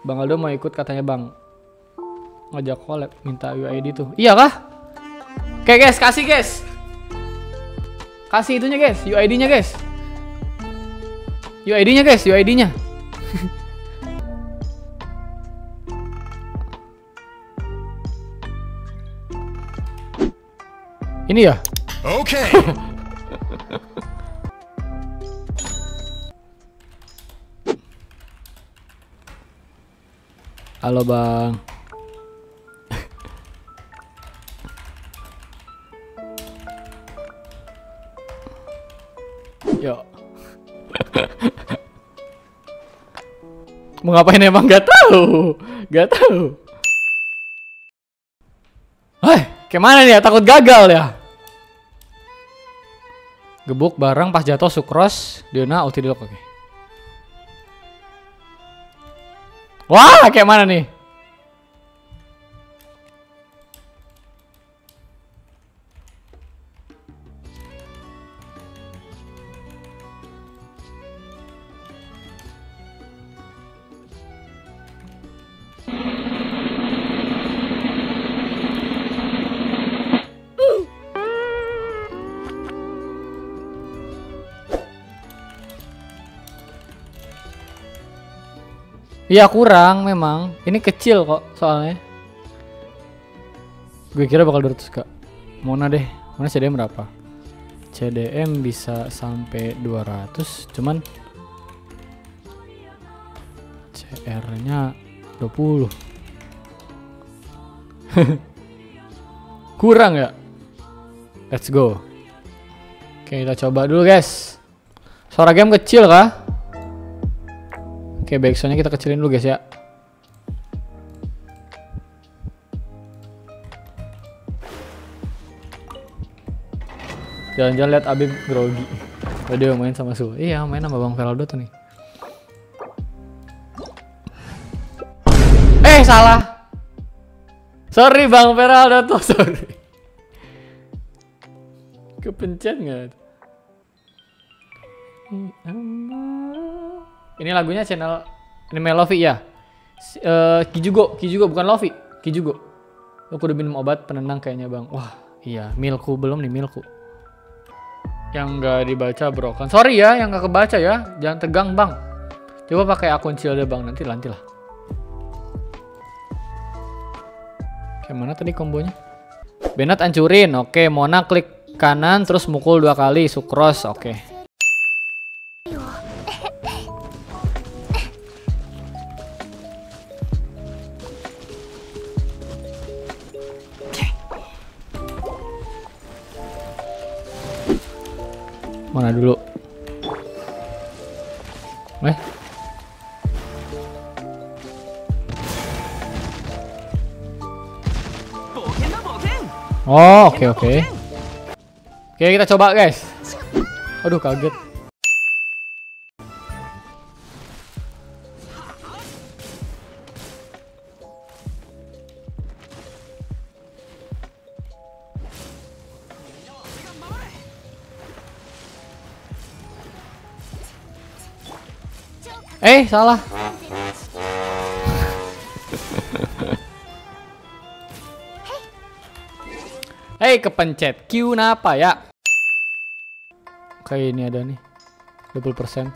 Bang Aldo mau ikut katanya bang. Ngajak collab, minta UID tuh. Iya kah? Oke guys, kasih guys. Kasih itunya guys, UID-nya guys. UID-nya guys, UID-nya. Ini ya? Oke. Halo bang. Yuk. Mau ngapain emang gak tahu. Gak tahu. Hai, kemana nih ya? Takut gagal ya? Gebuk bareng pas jatuh sukros, Diona ulti di lock. Oke. Wah, kayak mana nih? Iya kurang memang. Ini kecil kok soalnya. Gue kira bakal 200 kak. Mona deh. Mona CDM berapa? CDM bisa sampai 200. Cuman CR nya 20. Kurang ya? Let's go. Oke kita coba dulu guys. Suara game kecil kah? Oke, backsoundnya kita kecilin dulu guys ya. Jalan-jalan lihat Abim grogi. Dia main sama Sul. Iya, main sama Bang Feraldo tuh nih. Salah. Sorry Bang Feraldo tuh, sorry. Kepencet nggak? Ini lagunya channel anime Lofi ya. Kijugo bukan Lofi, Kijugo. Aku udah minum obat penenang kayaknya bang. Wah iya, Milku belum nih Milku. Yang nggak dibaca bro kan. Sorry ya, yang nggak kebaca ya. Jangan tegang bang. Coba pakai akun Cilda bang, nanti lah. Kayak mana tadi kombonya? Bennett hancurin, oke. Mona klik kanan terus mukul 2 kali, sukros, oke. Mana dulu? Oh, oke. Oke, kita coba guys. Aduh, kaget. Salah. Kepencet Q kenapa ya? Oke, ini ada nih 20%.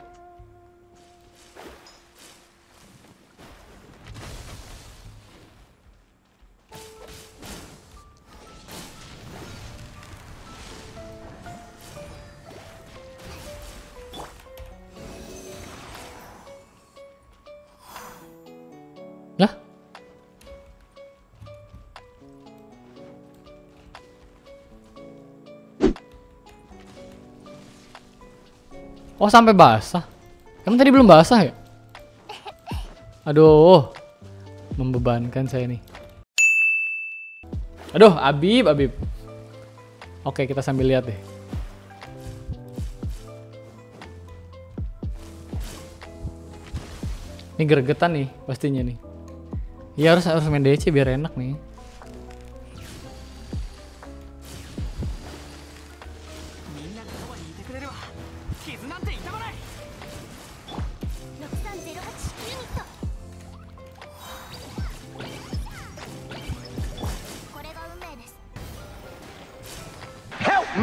Lah? Oh, sampai basah. Emang tadi belum basah ya? Aduh. Membebankan saya nih. Aduh, Abib. Oke, kita sambil lihat deh. Ini gregetan nih pastinya nih. Iya harus main DC biar enak nih.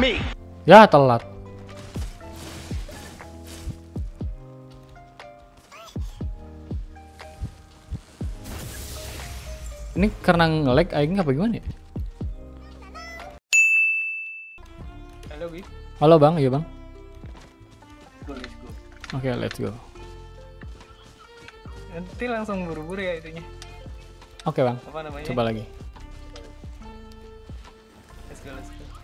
Ya telat. Ini karena nge-lag aing apa gimana ya? Halo, Bi. Halo Bang, iya Bang. Let's go. Oke, let's go. Nanti langsung buru-buru ya itunya. Oke Bang, Apa namanya? coba lagi. Let's go, let's go.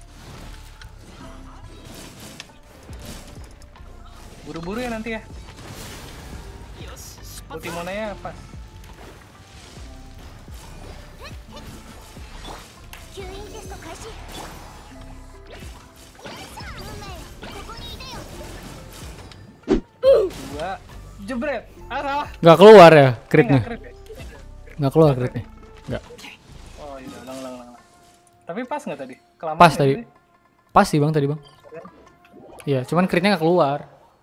Buru-buru ya nanti ya. Ultimonanya pas. 吸引テスト開始。運命ここにいでよ。 Dua. Jebret. Ah, salah. Nggak keluar ya Nggak critnya? crit ya? Nggak keluar critnya? Nggak. Oh iya, ulang. Tapi pas nggak tadi? Kelamaan Pas nggak tadi. Pas sih Bang tadi Bang. Iya, cuman critnya nggak keluar.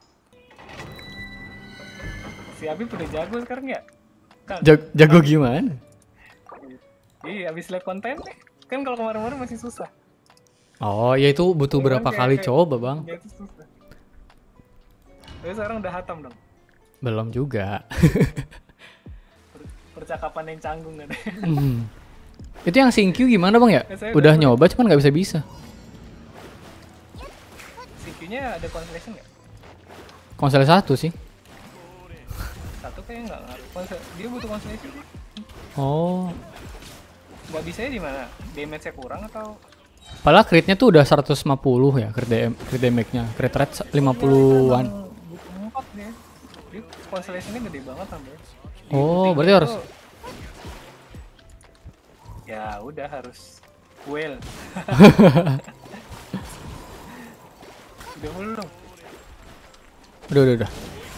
Si Abi udah jago sekarang ya? Kan? Jago gimana? Iya, abis live konten nih. Kan kalau kemarin-kemarin masih susah. Oh, ya itu butuh Kan berapa kali kayak- coba Bang? Ya, itu susah. Tapi sekarang udah hatam dong. Belum juga. Percakapan yang canggung kan. Hmm. Itu yang Sinkyu gimana Bang ya? Saya Udah udah nyoba cuman nggak bisa. CQ-nya ada constellation nggak? Konsel 1 sih. Satu kayaknya nggak ngaruh. Dia butuh constellation sih. Oh. Nggak bisa di mana? Damage-nya kurang atau? Padahal critnya tuh udah 150 ya, crit damage-nya. Crit rate 50-an. Butuh 4 dia. Dia constellation-nya gede banget sampai. Oh, berarti harus Ya udah harus well. Udah full dong. udah.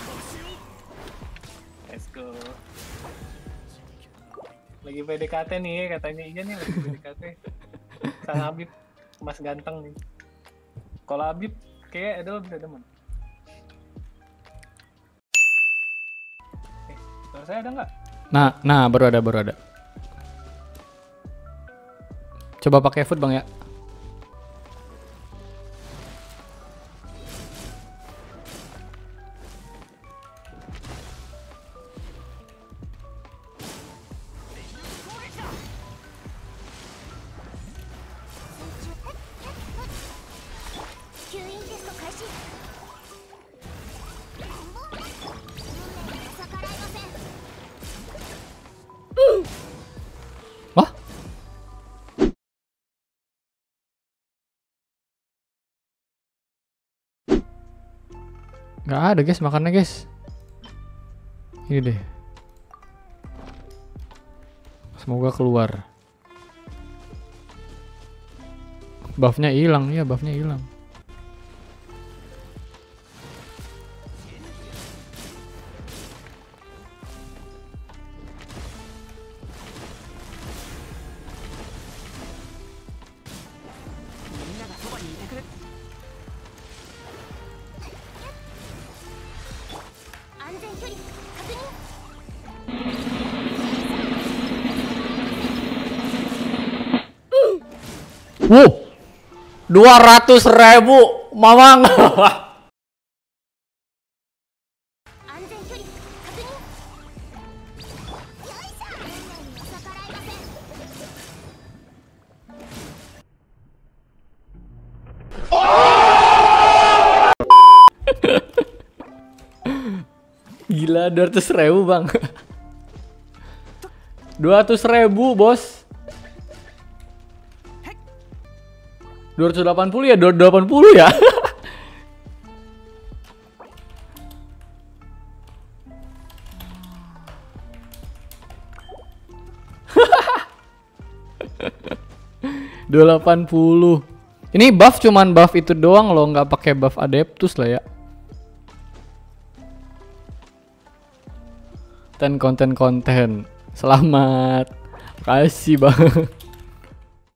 Let's go. Lagi PDKT nih katanya, iya nih lagi PDKT. Sang Habib, Mas ganteng nih. Kalau Habib kayak ada bisa demen. Suara saya ada nggak? Nah, baru ada. Coba pakai food Bang ya. Wah, nggak ada guys makannya guys. Ini deh. Semoga keluar. Buffnya hilang ya, buffnya hilang. Wow, 200.000 mamang. 安全距離確認。よいしょ。運命には逆らえません。 Gila, 200.000 Bang. 200.000 bos. 280 ya, 280 ya. $280. Ini buff cuman buff itu doang loh, nggak pakai buff Adeptus lah ya. Dan konten-konten. Selamat. Makasih Bang.